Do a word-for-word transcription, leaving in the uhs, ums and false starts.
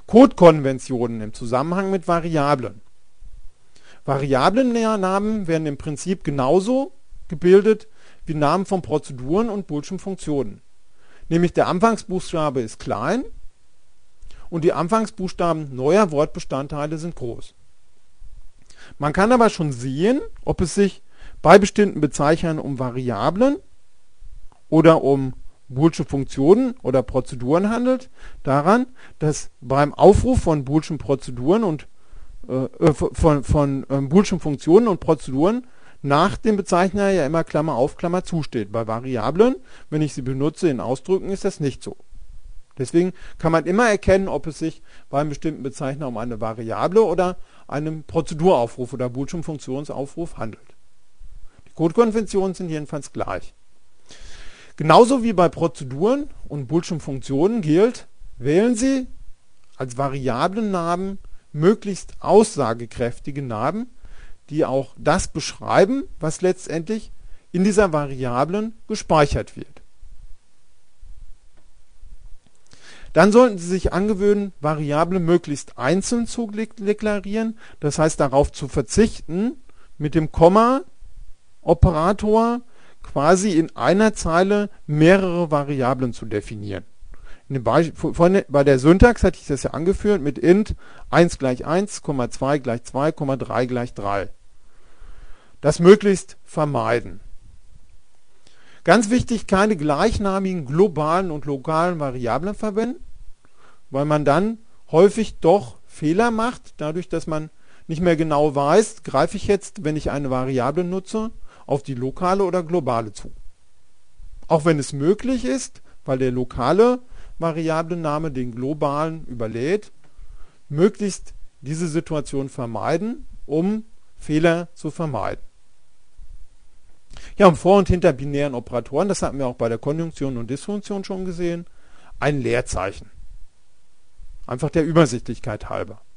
Codekonventionen im Zusammenhang mit Variablen. Variablennamen werden im Prinzip genauso gebildet wie Namen von Prozeduren und boolschen Funktionen. Nämlich der Anfangsbuchstabe ist klein und die Anfangsbuchstaben neuer Wortbestandteile sind groß. Man kann aber schon sehen, ob es sich bei bestimmten Bezeichnern um Variablen oder um boolsche Funktionen oder Prozeduren handelt, daran, dass beim Aufruf von boolschen Prozeduren und äh, von, von äh, boolschen Funktionen und Prozeduren nach dem Bezeichner ja immer Klammer auf, Klammer zu steht. Bei Variablen, wenn ich sie benutze in Ausdrücken, ist das nicht so. Deswegen kann man immer erkennen, ob es sich bei einem bestimmten Bezeichner um eine Variable oder einen Prozeduraufruf oder boolschen Funktionsaufruf handelt. Die Codekonventionen sind jedenfalls gleich. Genauso wie bei Prozeduren und boolschen Funktionen gilt, wählen Sie als Variablennamen möglichst aussagekräftige Namen, die auch das beschreiben, was letztendlich in dieser Variablen gespeichert wird. Dann sollten Sie sich angewöhnen, Variablen möglichst einzeln zu deklarieren, das heißt darauf zu verzichten, mit dem Komma-Operator quasi in einer Zeile mehrere Variablen zu definieren. In dem Beispiel, von, bei der Syntax hatte ich das ja angeführt mit int eins gleich eins, zwei gleich zwei, drei gleich drei. Das möglichst vermeiden. Ganz wichtig, keine gleichnamigen globalen und lokalen Variablen verwenden, weil man dann häufig doch Fehler macht, dadurch, dass man nicht mehr genau weiß, greife ich jetzt, wenn ich eine Variable nutze, auf die lokale oder globale zu. Auch wenn es möglich ist, weil der lokale Variablenname den globalen überlädt, möglichst diese Situation vermeiden, um Fehler zu vermeiden. Ja, und vor und hinter binären Operatoren, das hatten wir auch bei der Konjunktion und Disjunktion schon gesehen, ein Leerzeichen. Einfach der Übersichtlichkeit halber.